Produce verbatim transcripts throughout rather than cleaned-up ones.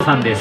さんです。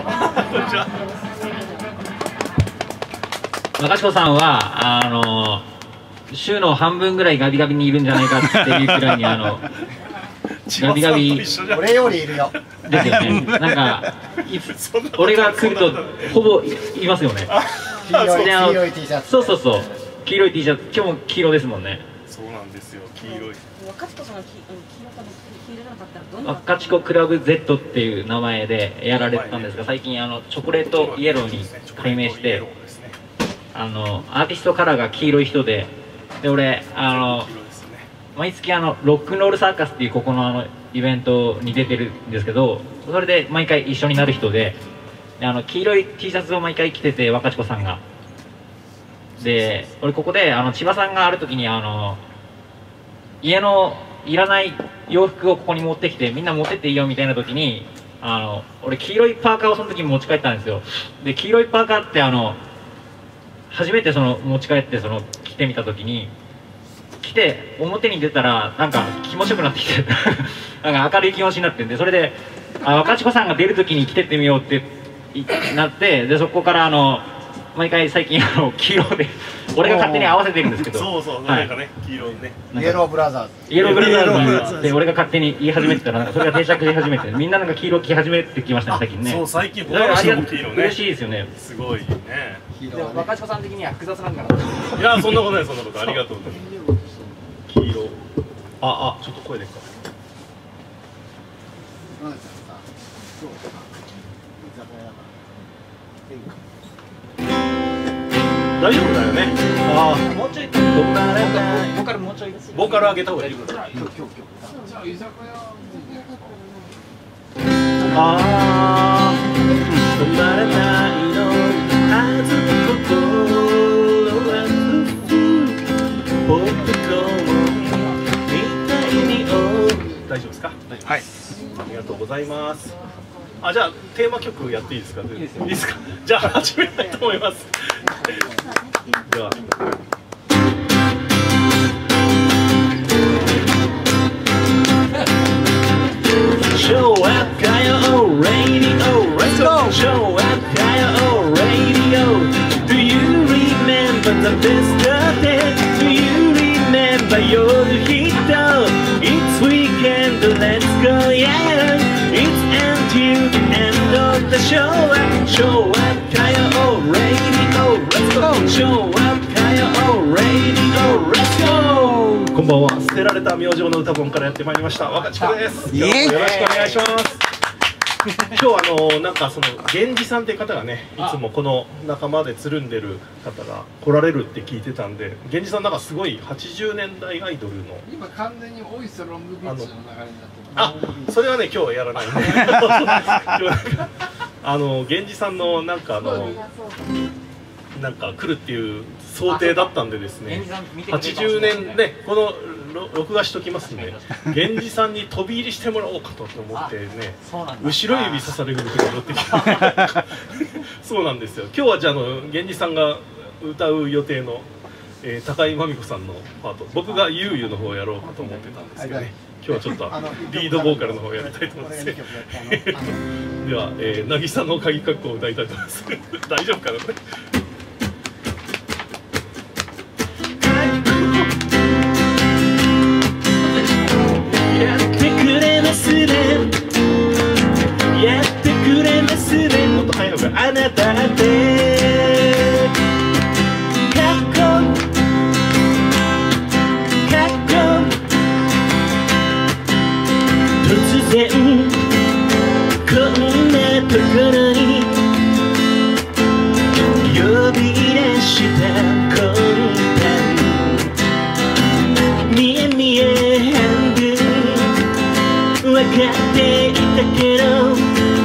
若子さんはあの週の半分ぐらいガビガビにいるんじゃないかっていうくらいにあのガビガビ俺よりいるよですよね。なんか俺が来るとほぼいますよね。 黄色い T シャツ。 そうそうそう。黄色い T シャツ。今日も黄色ですもんね。 そうなんですよ。黄色い。 若子さんが黄色か黄色じゃなかったらどんな。 若子クラブ Z っていう名前でやられてたんですが、最近あのチョコレートイエローに改名して、あのアーティストカラーが黄色い人で、で俺あの毎月あのロックンロールサーカスっていうここのあのイベントに出てるんですけど、それで毎回一緒になる人で、であの黄色い T シャツを毎回着てて若子さんが。で俺ここであの千葉さんがある時にあの家のいらない洋服をここに持ってきてみんな持ってっていいよみたいな時にあの俺黄色いパーカーをその時に持ち帰ったんですよ。で黄色いパーカーってあの初めてその持ち帰ってその着てみた時に着て表に出たらなんか気持ちよくなってきてなんか明るい気持ちになってんで、それであ若子さんが出る時に着てってみようってなって、でそこからあの毎回最近あの黄色で俺が勝手に合わせてるんですけど、 そうそう、なんかね黄色ね、 イエローブラザーズイエローブラザーズで俺が勝手に言い始めてたらそれが定着し始めて、みんななんか黄色着始めてきましたね最近ね。 そう最近他の人も黄色ね。 嬉しいですよね。 すごいね。 でも若子さん的には複雑なんかな。 いやそんなことないそんなことありがとう。黄色。ああちょっと声でか。大丈夫だよね。ああもうちょいボカルもうちょいボーカル上げた方がいい。ああ止まらないのはずの心はポップコーンみたいに大丈夫ですか。はいありがとうございます。あじゃあテーマ曲やっていいですか。いいですよ。いいですか。じゃあ始めたいと思います。では。Show up, Kyle Radio, let's go. Show up, Kyle Radio. Do you remember the best of it? Do you remember your hit? It's weekend, let's go, yeah. It's until the end of the show. Show up, Kyle Radio, let's go. Show up, Kyle Radio, let's go. こんばんは。捨てられた明星の歌本からやってまいりました若子です。よろしくお願いします。今日あのなんかその源氏さんっていう方がねいつもこの仲間でつるんでる方が来られるって聞いてたんで、源氏さんなんかすごいはちじゅうねんだいアイドルの今完全にオイスロングビーチの流れになってます。あそれはね今日はやらないんであの源氏さんのなんかあのなんか来るっていう想定だったんでですね、はちじゅうねんでこの録画しときますんで、源氏さんに飛び入りしてもらおうかと思ってね、後ろ指刺される時が乗ってきてそうなんですよ。今日はじゃあの源氏さんが歌う予定の、えー、高井真美子さんのパート、僕がゆうゆうの方をやろうかと思ってたんですけどね、今日はちょっとリードボーカルの方をやりたいと思いますでは、えー、渚の鍵括弧を歌いたいと思います大丈夫かなやってくれますねやってくれますねもっと早いのかあなたってかっこかっこ突然こんなところに呼び出した魂胆見え見え半分分かっていたけど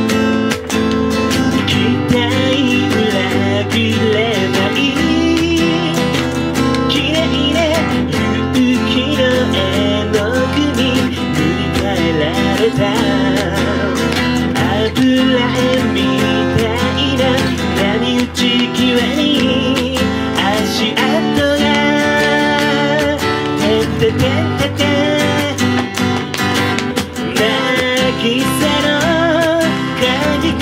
期待裏切れない綺麗な勇気の絵の具に塗り替えられた油絵みたいな波打ち際に足跡がてっててってて渚の鍵括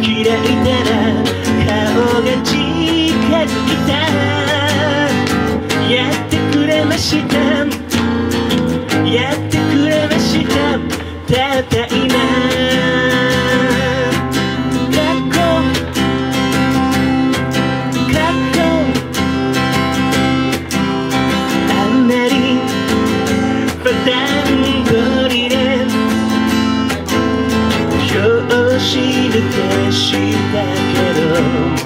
開いたら顔が近づいた。やってくれました、やってくれました、たった今。したけど、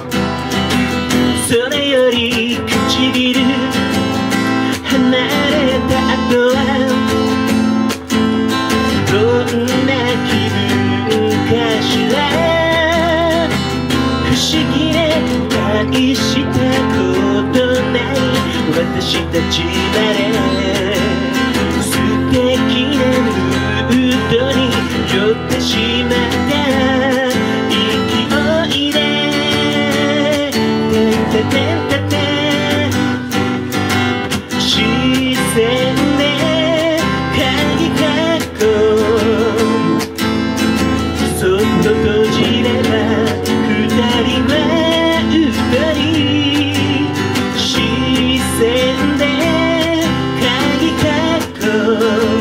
それより唇離れた後はどんな気分かしら。不思議で大したことない私たちまで素敵なムードに酔ってしまった。視線で鍵かっこそっと閉じれば二人は二人。視線で鍵かっこ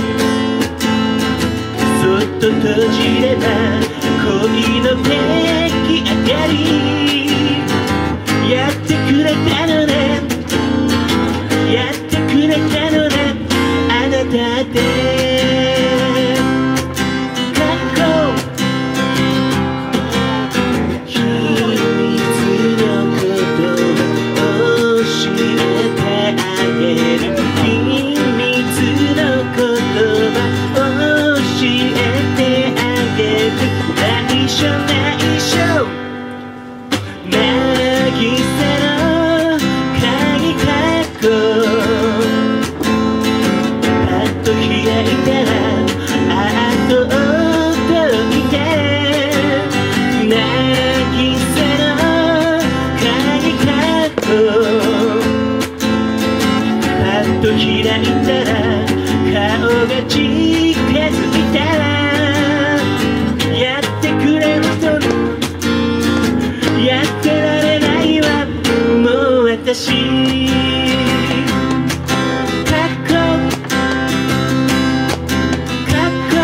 そっと閉じれば恋の出来上がり。やってくれたのね、やってくれたのね、あなたって過去秘密のことを教えてあげる。秘密のことを教えてあげる。内緒内緒渚の鍵かっこパッと開いたらあっと届いて。渚の鍵かっこパッと開いたら顔が近づいたら。やってくれる人やってられないわもう私。かっこかっこ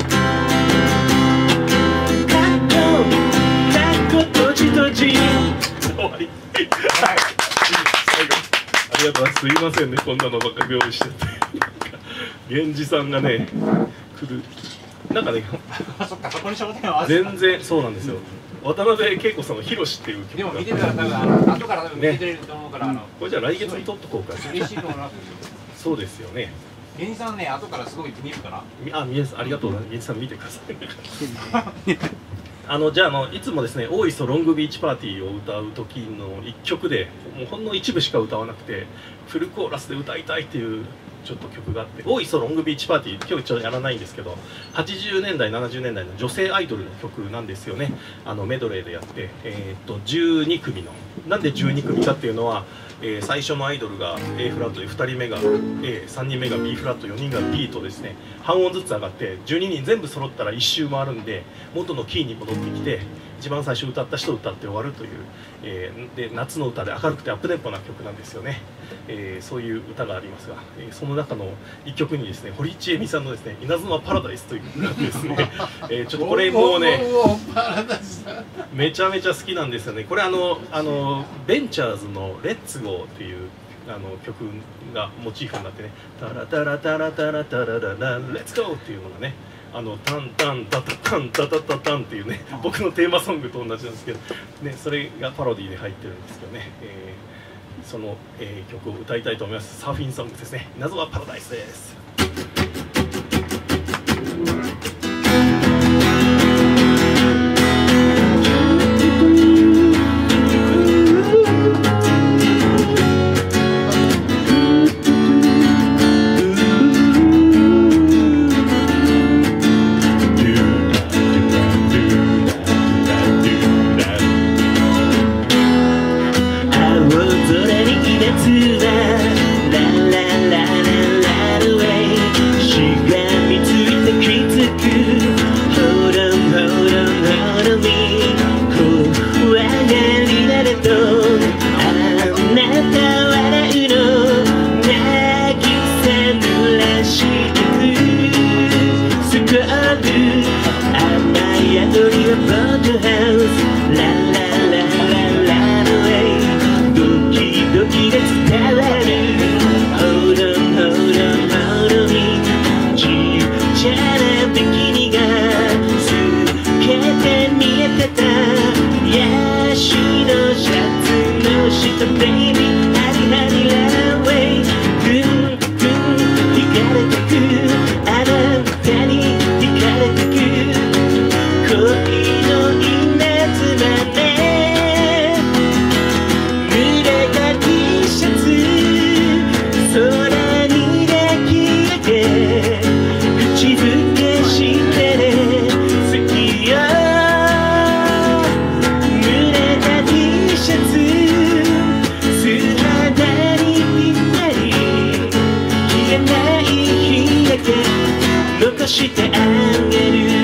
かっこかっこ閉じ閉じ。終わり。はいありがとうございます。すいませんね、こんなのばっかり用意してて。源氏さんがね来るなんかね全然そうなんですよ。渡辺恵子さんの「ひろし」っていう曲がでも見てたら多分あの後から多分見てくれると思うから、あのこれじゃあ来月に撮っとこうか。 嬉しいと思います。 そうですよね。 源氏さんね後からすごい見るから。 あ、宮司さんありがとうございます。宮司さん見てください。あのじゃあ、あのいつもですね大磯ロングビーチパーティーを歌う時のいっきょくでもうほんの一部しか歌わなくてフルコーラスで歌いたいっていうちょっと曲があって、大磯ロングビーチパーティー今日ちょっとやらないんですけどはちじゅうねんだいななじゅうねんだいの女性アイドルの曲なんですよね。あのメドレーでやって、えー、っとじゅうにくみのなんでじゅうにくみかっていうのは、えー、最初のアイドルが A フラットでふたりめが A、さんにんめが B フラット、よにんが B とですね半音ずつ上がってじゅうににん全部揃ったらいっ周回るんで元のキーに戻ってきて一番最初歌った人を歌って終わるという、えー、で夏の歌で明るくてアップテンポな曲なんですよね。えー、そういう歌がありますが、えー、その中のいっきょくにですね堀ちえみさんのですね「稲妻パラダイス」という曲がですね、えー、ちょっとこれもうねめちゃめちゃ好きなんですよね。これあのあのベンチャーズの「レッツゴー」っていうあの曲がモチーフになってね「タラタラタラタラタラララレッツゴー」っていうのがねあのタンタンタタタンタタタタンっていうね僕のテーマソングと同じなんですけど、ね、それがパロディで入ってるんですけどね、えー、その、えー、曲を歌いたいと思います。サーフィンソングですね。謎はパラダイスです。青空に夏はララララララウェイれたヤシのシャツの下ベイビーハリハリランウェイぐんぐん惹かれてくあなたに惹かれてく恋の稲妻ね濡れた T シャツ空に抱き上げ口づけしてね好きよ濡れた T シャツ素肌にぴったり消えない日だけ残してあげる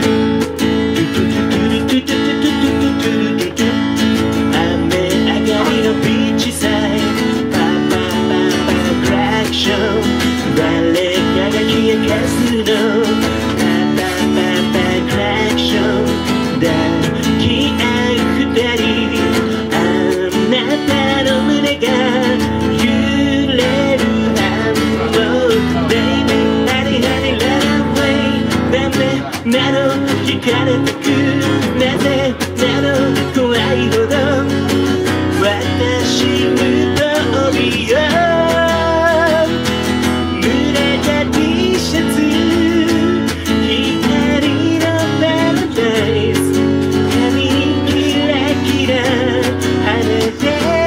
雨上がりのビーチサイドパパパパクラクション誰かが冷やかすのパパパパクラクション抱き合う二人あなたの胸が揺れる I'm baby ハリハリランウェイダメなの惹かれてくなぜなの怖いほど私無防備よ濡れた T シャツ光のパラダイス髪にキラキラ羽で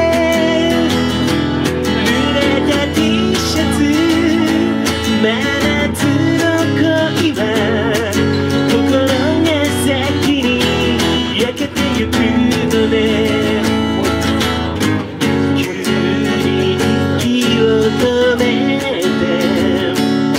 濡れた T シャツ真夏の恋は心が先に焼けてゆくのね急に息を止めて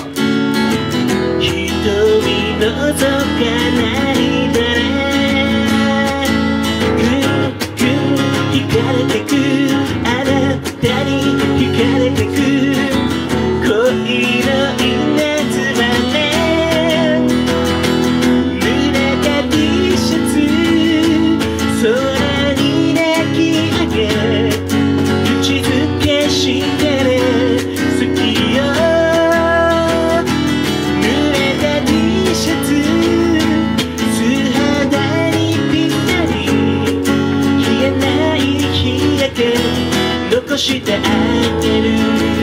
瞳覗かないでねぐんぐん惹かれてくあなたに惹かれてく恋の稲妻ね濡れた T シャツ空に抱き上げ口づけしてね好きよ濡れた T シャツ素肌にぴったり消えない日だけ残してあげる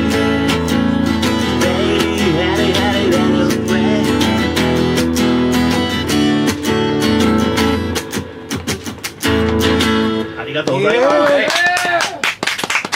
ありがとうございます。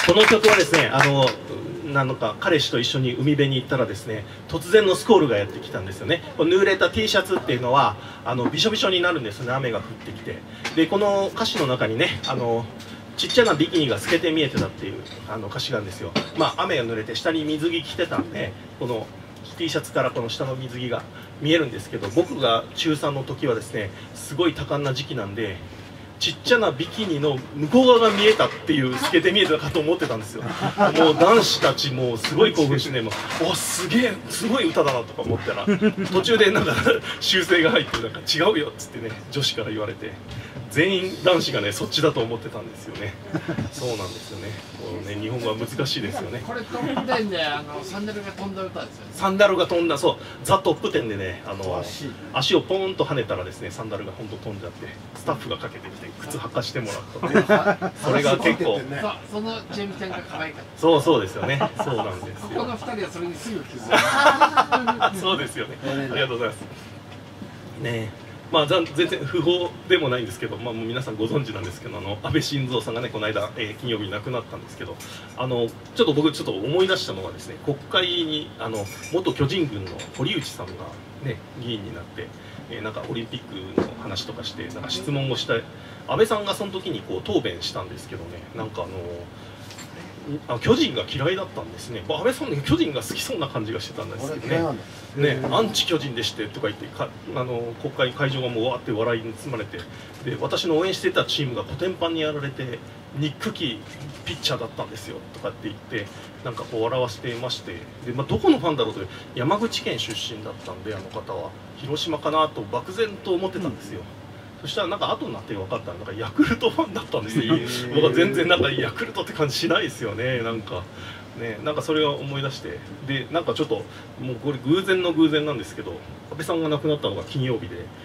この曲はですね、あのなんか彼氏と一緒に海辺に行ったらですね、突然のスコールがやってきたんですよね。この濡れた T シャツっていうのはあのびしょびしょになるんですよね、雨が降ってきて。でこの歌詞の中にね、あのちっちゃなビキニが透けて見えてたっていうあの歌詞なんですよ。まあ雨が濡れて下に水着着てたんで、この T シャツからこの下の水着が見えるんですけど、僕が中さんの時はですね、すごい多感な時期なんで、ちっちゃなビキニの向こう側が見えたっていう透けて見えたかと思ってたんですよ。もう男子たちもすごい興奮してね、もうおすげえすごい歌だなとか思ったら途中でなんか修正が入ってなんか違うよっつってね女子から言われて、全員男子がねそっちだと思ってたんですよね。そうなんですよね。こうね日本語は難しいですよね。 これトップテンであのサンダルが飛んだ歌ですよね。 サンダルが飛んだ、そうザ・トップテンでね、あの足をポーンと跳ねたらですね、サンダルが本当飛んじゃってスタッフがかけてきて靴履かしてもらったのでそれが結構そうそのチェミちゃんが可愛かった。 そうそうですよね。そうなんですよ。 この二人はそれにすぐ気づいた。 そうですよね。ありがとうございます。ねえ、まあ全然不法でもないんですけど、まあもう皆さんご存知なんですけど、あの安倍晋三さんがねこの間、えー、金曜日に亡くなったんですけど、あのちょっと僕ちょっと思い出したのがですね、国会にあの元巨人軍の堀内さんがね議員になって、えー、なんかオリンピックの話とかしてなんか質問をした安倍さんがその時にこう答弁したんですけどね、なんかあのあ巨人が嫌いだったんですね。安倍さんね巨人が好きそうな感じがしてたんですけどね。ね、アンチ巨人でしてとか言ってかあの国会会場がもうわーって笑いに包まれて、で私の応援していたチームがコテンパンにやられてニックキーピッチャーだったんですよとかって言ってなんかこう笑わせていまして、で、まあ、どこのファンだろうと、山口県出身だったんであの方は広島かなと漠然と思ってたんですよ。うん、そしたらなんか後になって分かったらなんかヤクルトファンだったんですよ。僕は全然なんかヤクルトって感じしないですよね。なんかね、なんかそれを思い出して、でなんかちょっともうこれ偶然の偶然なんですけど、安倍さんが亡くなったのが金曜日で、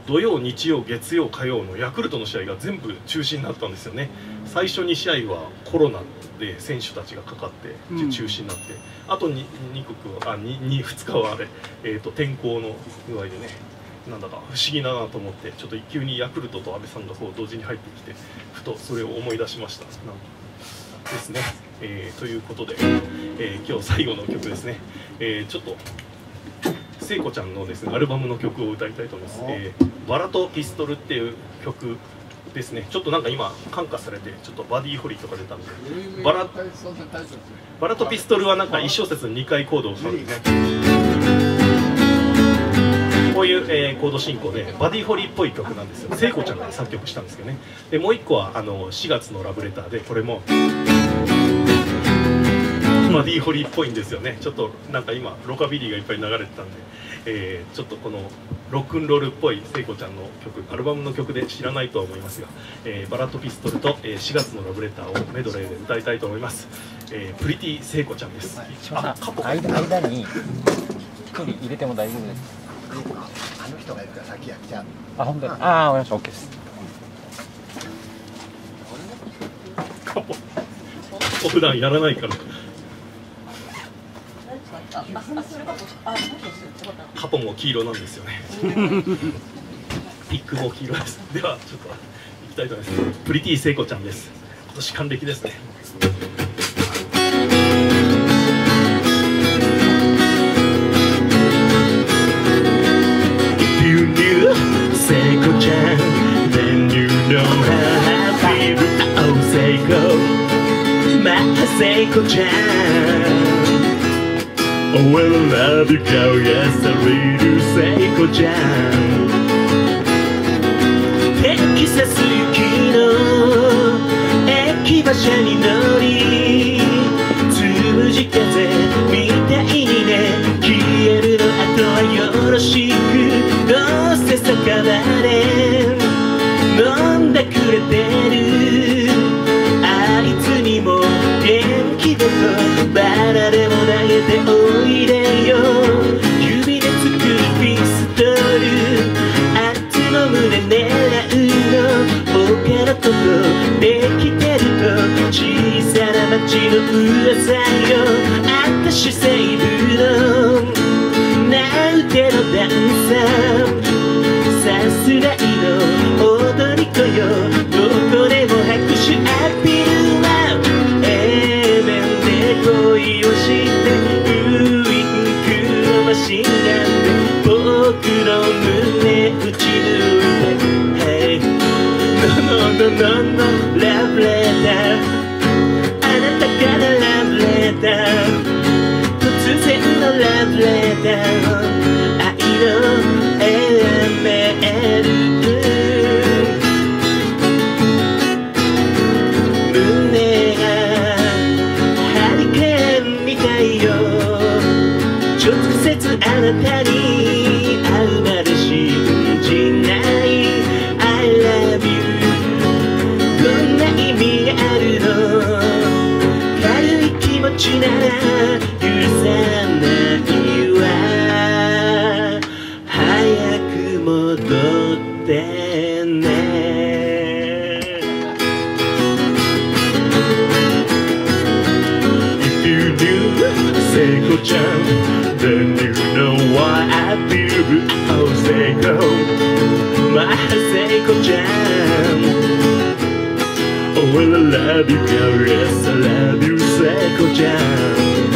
土曜日曜月曜火曜のヤクルトの試合が全部中止になったんですよね。最初に試合はコロナで選手たちがかかって中止になって、うん、あと 2, 2, 国あ 2, 2, 2日はあれ、えー、と天候の具合でね、なんだか不思議だなと思って、ちょっと急にヤクルトと阿部さんがこう同時に入ってきて、ふとそれを思い出しましたですね。えー、ということで、えー、今日最後の曲ですね。えー、ちょっと聖子ちゃんのですねアルバムの曲を歌いたいと思います。えー、バラとピストルっていう曲ですね。ちょっとなんか今感化されて、ちょっとバディホリーとか出たんで、バラバラとピストルはなんかいち小節にかいコードをしたんですね。こういう、えー、コード進行でバディホリーっぽい曲なんですよ。聖子ちゃんが作曲したんですけどね。でもう一個はあのしがつのラブレターで、これもバディホリーっぽいんですよね。ちょっとなんか今ロカビリーがいっぱい流れてたんで、えー、ちょっとこのロックンロールっぽい聖子ちゃんの曲、アルバムの曲で知らないとは思いますが、えー、バラとピストルと、えー、しがつのラブレターをメドレーで歌いたいと思います。えー、プリティ聖子ちゃんです。 あ、カポ間間に一人入れても大丈夫です。 あの人がいるから先やっちゃう。 あ、本当に。ああ、わかりました。オッケーです。 カポ普段やらないから。カポも黄色なんですよね。ピックも黄色です。ではちょっと行きたいと思います。プリティ聖子ちゃんです。今年還暦ですね。聖子ちゃん Then you know how I feel. Oh 聖子、また聖子ちゃん。Oh well I love you girl, yes I really do 聖子ちゃん。テキサス行きの駅馬車に乗り、つむじ風みたいにね、消えるのあとはよろしく、どうせ酒場で飲んでくれてる、あいつにも元気でとバラでも投げておいでよ。指で作るピストル、あっちの胸狙うの、他のとこできてると小さな町の噂よ。あたしセーブのなんてのダンサー、さすらいの踊り子よ。どこでも拍手アピールは A 面で恋をしてウインクのマシンガンで僕の胸打ち抜いて Hey No no no no no Love letter あなたからラブレター、突然のラブレター、愛のエメール、胸がハリケーンみたいよ。直接あなたに会うまで信じない I love you どんな意味があるの、軽い気持ちなら許さないわ、早く戻ってね。If you knew 聖子ちゃん Then you know why I feel. Oh 聖子、まあ聖子ちゃん。Oh well I love you girl, yes I love you 聖子ちゃん。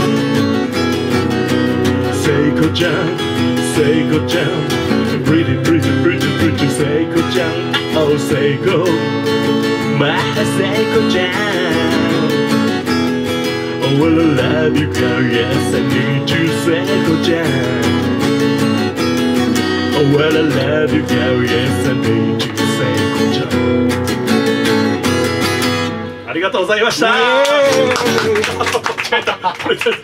聖子ちゃん、聖子ちゃん。Pretty pretty pretty pretty 聖子ちゃん。Oh 聖子、まあ聖子ちゃん。Oh well I love you girl, yes I need you 聖子ちゃん。Oh well I love you girl, yes I need you 聖子ちゃん。ありがとうございました。間違えた。もう一回。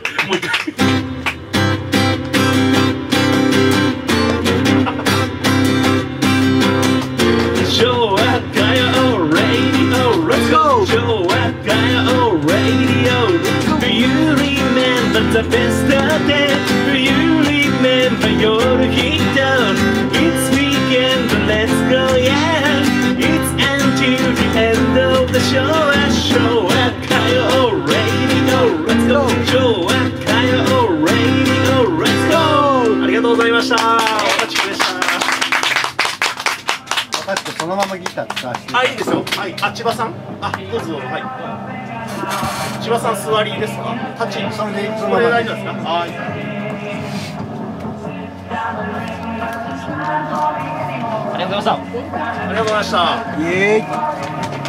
昭和歌謡 Radio Let's go 昭和歌謡 Radio Do you remember the best day Do you remember your hit It's weekend Let's した。私でした。 私そのままギター使わせて。 あ、いいですよ。はい。あ、千葉さん。あ、どうぞ。はい。千葉さん座りですか。立ち。 それでそのこれまま大丈夫ですか。はい。 ありがとうございました。 ありがとうございました。 イエーイ。